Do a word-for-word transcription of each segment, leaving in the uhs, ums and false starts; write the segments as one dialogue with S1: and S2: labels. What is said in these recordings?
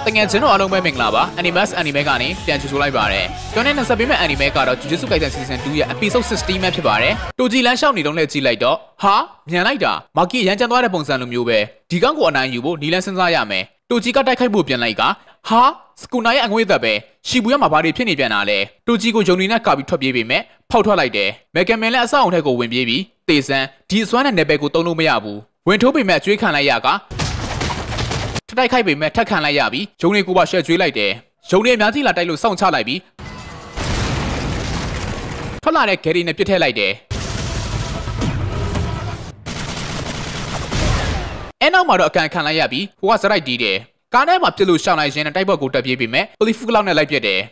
S1: တငယ်ချင်းတို့အားလုံးပဲမင်္ဂလာပါ Animus Anime ကနေပြန်ကြိုဆိုလိုက်ပါတယ်ကျွန်တော်နဲ့ဆက်ပေးမဲ့ Anime ကတော့ Jujutsu Kaisen Season twoရဲ့ Episode sixteen ပဲဖြစ်ပါတယ်တိုဂျီလန်းရှောက်နေတော့လည်းကြည့်လိုက်တော့ဟာမြန်လိုက်တာမာကီရန်ကျန်သွားတဲ့ပုံစံလိုမျိုးပဲဒီကောင်ကိုအနိုင်ယူဖို့နီလန်းစဉ်းစားရမယ်တိုဂျီကတိုက်ခိုက်ဖို့ပြန်လိုက်ကဟာစကူနာရဲ့အငွေ့သက်ပဲရှီဘူရမှာဘာတွေဖြစ်နေပြန်တာလဲတိုဂျီကိုဂျုံနေနဲ့ကာပြီးထွက်ပြေးပေမဲ့ဖောက်ထွက်လိုက်တယ်မက်ကမင်လည်းအဆောက်အုံထက်ကိုဝင်ပြေးပြီးတေဆန်ဒီအစွမ်းနဲ့နယ်ပယ်ကိုတုံးလို့မရဘူးဝင်ထိုးပေမဲ့အကျွေးခံလိုက်ရကထတိုက်ခိုက်ပေမဲ့ထက်ခံလိုက်ရပြီးဂျုံတွေကိုပါရှက်ကျွေးလိုက်တယ်ဂျုံတွေအများကြီးလာတိုက်လို့စောင့်ချလိုက်ပြီးထွက်လာတဲ့ဂယ်ရီနဲ့ပြစ်ထည့်လိုက်တယ်အဲနောက်မှာတော့အကန်ခံလိုက်ရပြီးဟိုကစရိုက်တီးတယ်ကားထဲမှာပြစ်လို့ရှောင်းလိုက်ရင်းနဲ့တိုက်ပွဲကိုတက်ပြေးပေမဲ့ပလီဖူကလောက်နဲ့လိုက်ပြစ်တယ်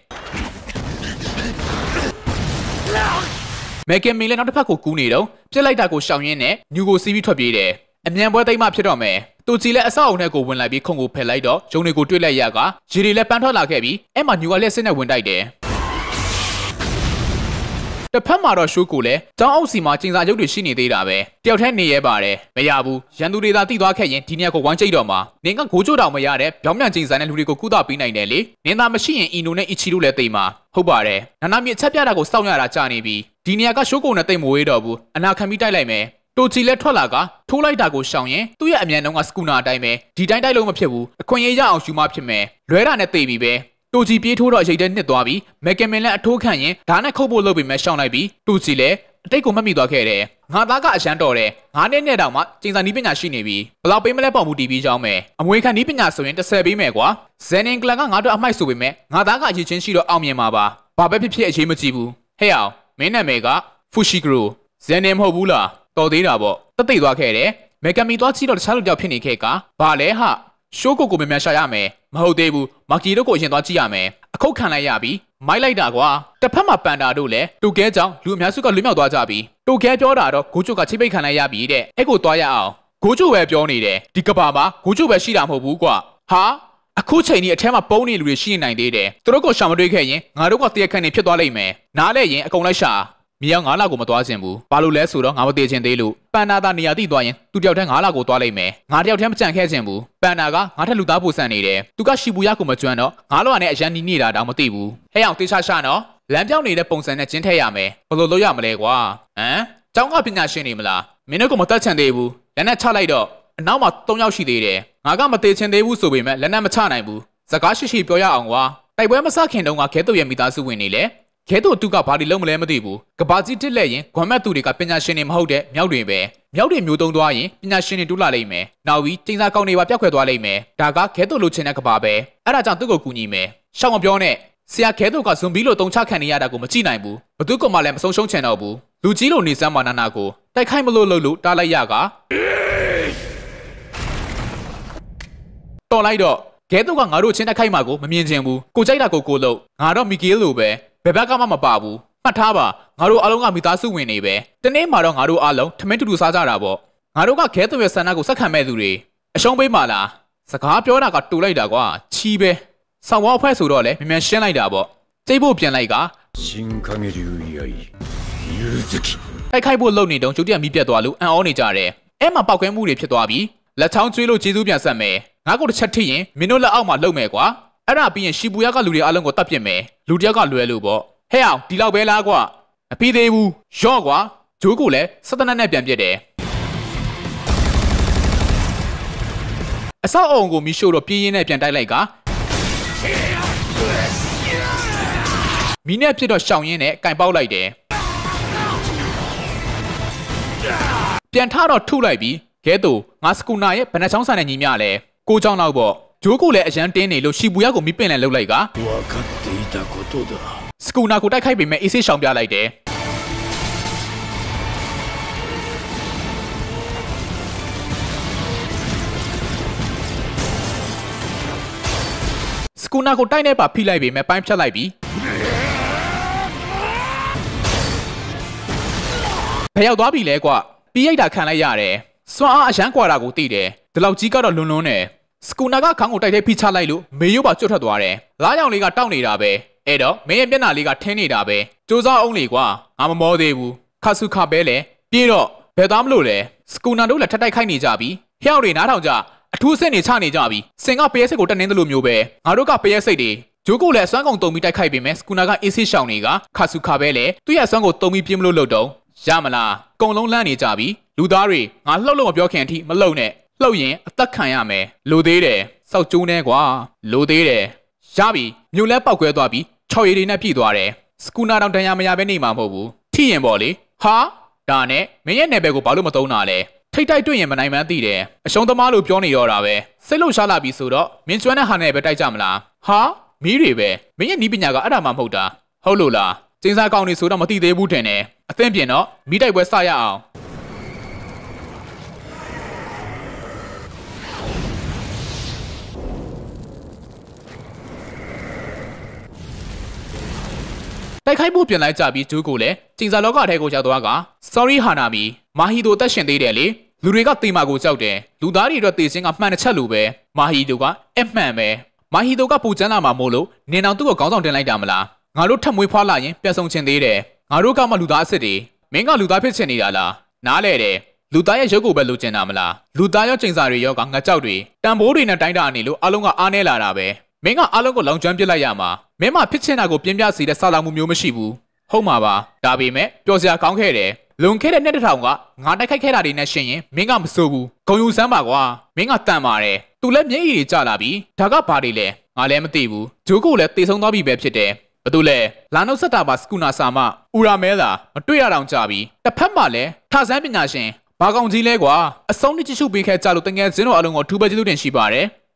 S1: မက်ကမင်လည်းနောက်တစ်ဖက်ကိုကူးနေတော့ပြစ်လိုက်တာကိုရှောင်းရင်းနဲ့ညူကိုစီးပြီးထွက်ပြေးတယ်အမြန်ပွဲသိမ်းမှဖြစ်တော့မယ်တူချီလည်းအဆောက်အုံထဲကိုဝင်လိုက်ပြီးခုံကိုဖယ်လိုက်တော့ဂျုံတွေကိုတွေ့လိုက်ရကရေတွေလည်းပန်းထွက်လာခဲ့ပြီးအဲ့မှာညူကလည်းစစ်နဲ့ဝင်တိုက်တယ်တစ်ဖက်မှာတော့ရှိုးကိုလည်းတောင်းအောက်စီမှာကျင်းစာရုပ်တွေရှိနေသေးတာပဲတယောက်တည်းနေရဲပါတယ်မရဘူးရန်သူတွေသာတိသွားခဲ့ရင်ဒီနေ့ကိုဝမ်းကျိတ်တော့မှာနင်ကဂိုးချိုးတောင်မရတဲ့ပြောင်းပြန်ကျင်းစာနဲ့လူတွေကိုကုသပေးနိုင်တယ်လေနင်သာမရှိရင်အီနိုနဲ့အီချီတို့လည်းတိတ်မှာဟုတ်ပါတယ်နာနာမြင့်ချက်ပြတာကိုစောင့်ရတာကြာနေပြီဒီနေရာကရှိုးကိုနဲ့တိတ်မဝေးတော့ဘူးအနာခံပြီးတိုက်လိုက်မယ်တိုချီလည်းထွက်လာကထိုးလိုက်တာကိုရှောင်ရင်သူ့ရဲ့အမြန်နှုန်းကစကူနာအတိုင်းပဲဒီတိုင်းတိုက်လို့မဖြစ်ဘူးအခွင့်အရေးရအောင်ယူမှဖြစ်မယ်လွဲတာနဲ့တိတ်ပြီပဲတိုချီပြေးထိုးတော့ရိတ်တဲ့နှစ်သွားပြီးမက်ကမင်လည်းအထိုးခံရင်ဓာတ်နဲ့ခုတ်ဖို့လုပ်ပြီးမှရှောင်လိုက်ပြီးတိုချီလည်းအတိတ်ကိုမှတ်မိသွားခဲ့တယ်ငါသားကအရန်တော်တယ်ငါးနှစ်နဲ့တောင်မှကျင်းစာနီးပညာရှိနေပြီဘလောက်ပေးမလဲပေါ့မူတီးပြီးကြောင်းမယ်အမွေခံနီးပညာဆိုရင်တစ်ဆယ်ပေးမယ်ကွာဇန်နင်ကလန်ကငါတို့အမိုက်ဆိုပေမဲ့ငါသားကအရေးချင်းရှိတော့အောင်မြင်မှာပါဘာပဲဖြစ်ဖြစ်အရေးမကြီးဘူးဟဲ့အောင်မင်းနာမည်ကဖူရှိဂရိုဇန်နင်မဟုတ်ဘူးလားတော်သေးတာပေါ့တသိသွားခဲ့တယ်မက်ကမီသွားချီတော့တခြားလူတယောက်ဖြစ်နေခဲ့ကဘာလဲဟာရှိုးကိုကိုမြန်မြန်ရှာရမယ်မဟုတ်သေးဘူးမာကီတို့ကိုအရင်သွားကြည့်ရမယ်အခုတ်ခံလိုက်ရပြီးမိုက်လိုက်တာကွာတစ်ဖက်မှာပန်တာတို့လည်းတူကဲကြောင့်လူအများစုကလွတ်မြောက်သွားကြပြီတူကဲပြောတာတော့ဂိုးချိုကချိတ်ပိတ်ခံလိုက်ရပြီတဲ့အဲ့ကိုသွားရအောင်ဂိုးချိုပဲပြောနေတယ်ဒီကဘာမှာဂိုးချိုပဲရှိတာမဟုတ်ဘူးကွာဟာအခုချိန်ကြီးအထဲမှာပုံနေလူတွေရှိနေနိုင်သေးတယ်သူတို့ကိုရှာမတွေ့ခဲ့ရင်ငါတို့ကတရက်ခန့်နေဖြစ်သွားလိမ့်မယ်နားလဲရင်အကုန်လိုက်ရှာမြေအောင်ငါးလကိုမသွားခြင်းဘူးဘာလို့လဲဆိုတော့ငါမသေးခြင်းသေးလို့ပန်နာသာနေရာတိသွားရင်သူတယောက်တည်းငါးလကိုသွားလိမ့်မယ်ငါတယောက်တည်းမကြံခဲ့ခြင်းဘူးပန်နာကငါထက်လူသားပိုဆန်နေတယ်သူကရှီဘူရကိုမကျွမ်းတော့ငါလောကနဲ့အရန်နီးနေတာတောင်မသိဘူးဟဲ့အောင်တေချာရှာနော်လမ်းပြောင်းနေတဲ့ပုံစံနဲ့ကျင်းထည့်ရမယ်ဘယ်လိုလုပ်ရမလဲကွာဟမ်ကျောင်းကပညာရှင်နေမလားမင်းတို့ကမတက်ချင်သေးဘူးလက်နဲ့ချလိုက်တော့အနောက်မှာသုံးယောက်ရှိသေးတယ်ငါကမသေးချင်သေးဘူးဆိုပေမဲ့လက်နဲ့မချနိုင်ဘူးစကားရှိရှိပြောရအောင်ကွာတိုက်ပွဲမစခင်တုန်းကခဲတုတ်ရဲ့မိသားစုဝင်နေလေခဲတို့သူကဘာလို့လုံးမလဲမသိဘူးကဘာကြီးတစ်လက်ရင်ဂွမ်မတ်သူတွေကပညာရှင်တွေမဟုတ်တဲ့မြောက်တွေပဲမြောက်တွေမျိုးသုံးသွားရင်ပညာရှင်တွေတိုးလာလိမ့်မယ်နောက်ပြီးကျင်းစာကောင်းတွေပါပြောက်ခွဲသွားလိမ့်မယ်ဒါကခဲတို့လိုချင်တဲ့ကဘာပဲအဲ့ဒါကြောင့်သူ့ကိုကူညီမယ်ရှောင်းမပြောနဲ့ဆရာခဲတို့ကဇွန်ဘီလိုတုံချခံနေရတာကိုမကြည့်နိုင်ဘူးဘသူကမှလည်းမဆုံးရှုံးချင်တော့ဘူးလူကြီးလိုနေစမ်းမာနာနာကိုတိုက်ခိုက်မလို့လို့လို့တားလိုက်ရကတော်လိုက်တော့ခဲတို့ကငါတို့ချင်းတိုက်ခိုက်မှာကိုမမြင်ချင်ဘူးကိုကြိုက်တာကိုကိုလို့ငါတော့မီကီလိုပဲဘယ်ဘက်ကမှမပါဘူးမှတ်ထားပါငါတို့အားလုံးကမိသားစုဝင်နေပဲတနေ့မှာတော့ငါတို့အားလုံးထမင်းတူတူစားကြတာပေါ့ငါတို့ကခဲသွရဲ့ဆန္ဒကိုစက်ခံမဲ့သူတွေအရှုံးပေးပါလားစကားပြောတာကတူလိုက်တာကွာချီးပဲဆောင်းဝါဖွဲ့ဆိုတော့လေမြန်မြန်ရှင်းလိုက်တာပေါ့ကျိတ်ဖို့ပြန်လိုက်ကရှင်ခငယ်လူရိုက်ယူဇကီတိုက်ခိုက်ဖို့လုပ်နေတုန်းကျုပ်တရမီးပြတ်သွားလို့အံ့ဩနေကြတယ်အဲ့မှာပောက်ကွဲမှုတွေဖြစ်သွားပြီးလက်ချောင်းကျွေးလို့ကျေးဇူးပြန်ဆက်မယ်ငါကိုတစ်ချက်ထိရင်မင်းတို့လက်အောက်မှာလှုပ်မယ်ကွာအဲ့ဒါပြီးရင်ရှီဘူရကလူတွေအားလုံးကိုတတ်ပြစ်မယ်လူတယောက်ကလွယ်လို့ပေါ့ဟဲ့အောင်ဒီလောက်ပဲလားကွာမပြီးသေးဘူးရော့ကွာဂျိုးကိုလည်းစက်တနက်နဲ့ပြန်ပြစ်တယ်အဆောက်အုံကိုမီးရှို့တော့ပြင်းရင်းနဲ့ပြန်တိုက်လိုက်ကမီးနဲ့ဖြစ်တော့ရှောင်ရင်းနဲ့ကင်ပေါက်လိုက်တယ်ပြန်ထတော့ထုလိုက်ပြီးခဲတူငါစကူနာရဲ့ဗနက်ချောင်းဆန်နဲ့ညီမျှလဲကိုချောင်းတော့ပေါ့ဂျိုးကိုလည်းအရန်တင်းနေလို့ရှီဘူရကိုမီးပင်လန်လှုပ်လိုက်ကစကူနာကိုတိုက်ခိုက်ပေမဲ့အေးဆေးရှောင်ပြလိုက်တယ်စကူနာကိုတိုက်နေပါဖိလိုက်ပေမဲ့ပိုင်းဖြတ်လိုက်ပြီးဘယ်ရောက်သွားပြီလဲကွာပြီးရိုက်တာခံလိုက်ရတယ်စွမ်းအားအရန်ကွာတာကိုသိတယ်ဒီလောက်ကြီးကတော့လွန်လွန်းတယ်စကူနာကခေါင်းကိုတိုက်တဲ့ဖိချလိုက်လို့မေရုပ်ပါကျွတ်ထွက်သွားတယ်လားကြောင်လေးကတောက်နေတာပဲအဲ့တော့မင်းရဲ့မျက်နှာလေးကထင်းနေတာပဲစူးစားအောင်လေကွာငါမမောသေးဘူးခါဆုခပဲလေပြေးတော့ဘယ်သွားမလို့လဲစကူနာတို့လည်းထက်တိုက်ခိုက်နေကြပြီဟျောက်တွေနားထောင်ကြအထူးအဆင့်နေချနေကြပြီစင်ကပရဲစိတ်ကိုတက်နေတယ်လို့မျိုးပဲငါတို့ကပရဲစိတ်တွေဂျိုးကိုလည်းအစွမ်းကုန်တုံပြီးတိုက်ခိုက်ပေမဲ့စကူနာကအေးဆေးရှောင်တွေကခါဆူခါပဲလေသူ့ရဲ့အစွမ်းကိုတုံပြီးပြင်းမလို့လှုပ်တော့ရမလားကုံလုံးလန့်နေကြပြီလူသားတွေငါလှုပ်လို့မပြောခင်အထိမလှုပ်နဲ့လှုပ်ရင်အသက်ခံရမယ်လိုသေးတယ်စောက်ကျိုးနေကွာလိုသေးတယ်ရပြီမြို့လဲပောက်ကွဲသွားပြီးခြောက်ရည်တွေနဲ့ပြည့်သွားတယ်စကူနာတောင်တန်ရမရပဲနေမှာမဟုတ်ဘူးထိရင်ပေါ့လေဟာဒါနဲ့မင်းရဲ့နယ်ပယ်ကိုဘာလို့မသုံးတာလဲထိတ်တိုက်တွေ့ရင်မနိုင်မှန်းသိတယ်အရှုံးသမားလို့ပြောနေတော့တာပဲစိတ်လှုပ်ရှားလာပြီဆိုတော့မင်းကျွမ်းတဲ့ဟာနဲ့ပဲတိုက်ကြမလားဟာမီးတွေပဲမင်းရဲ့နီးပညာကအဲ့ဒါမှမဟုတ်တာဟုတ်လို့လားကျင်းစားကောင်းနေဆိုတော့မသိသေးဘူးထင်တယ်အသင့်ပြင်တော့မီးတိုက်ပွဲစရအောင်တိုက်ခိုက်ဖို့ပြန်လိုက်ကြပြီးဂျူးကိုလည်းကျင်းစာလောကထဲကိုရောက်သွားက sorry ဟာနာမီမာဟီတိုတက်ရှင်သေးတယ်လေလူတွေကတေမာကိုကြောက်တယ်လူသားတွေအတွက်တေချင်းကမှန်တစ်ချက်လိုပဲမာဟီတိုကအမှန်ပဲမာဟီတိုကပူချမ်းလာမှာမို့လို့နင်အောင်သူ့ကိုခေါင်းဆောင်တင်လိုက်တာမလားငါတို့ထပ်မွေးဖွားလာရင်ပြန်ဆောင်ချင်သေးတယ်ငါတို့ကမှလူသားအစ်စ်တွေမင်းကလူသားဖြစ်ချင်နေတာလားနားလဲတယ်လူသားရဲ့ရုပ်ကိုပဲလိုချင်တာမလားလူသားရောကျင်းစာတွေရောကငါကြောက်တွေတန်ဖိုးတွေနဲ့တိုင်းတာနေလို့အားလုံးကအားနေလာတာပဲမင်းကအားလုံးကိုလောင်ကျွမ်းပစ်လိုက်ရမှာမင်းမဖြစ်ချင်တာကိုပြင်းပြစေတဲ့စာလောင်မှုမျိုးမရှိဘူးဟုတ်မှာပါဒါပေမဲ့ပျော်စရာကောင်းခဲ့တယ်လွန်ခဲ့တဲ့နှစ်တစ်ထောင်ကငါတိုက်ခိုက်ခဲ့တာတွေနဲ့ရှင်ရင်မင်းကမစိုးဘူးဂုံယူစမ်းပါကွာမင်းကတန်ပါတယ်သူလည်းမျက်ရည်တွေကျလာပြီဒါကဘာတွေလဲငါလည်းမသိဘူးဂျိုးကိုလည်းတေဆုံးသွားပြီပဲဖြစ်တယ်ဘာလို့လဲလာနှုတ်ဆက်တာပါစကူနာဆာမဥရာမဲသာမတွေ့ရတော့ကြပြီတစ်ဖက်မှာလည်းထဆန်းပညာရှင်ဘာကောင်ကြီးလဲကွာအဆုံးနဲ့ကြည့်ရှုပေးခဲ့ကြလို့တကယ်စင်းတို့အလုံးကိုထူပဲကျေးဇူးတင်ရှိပါတယ်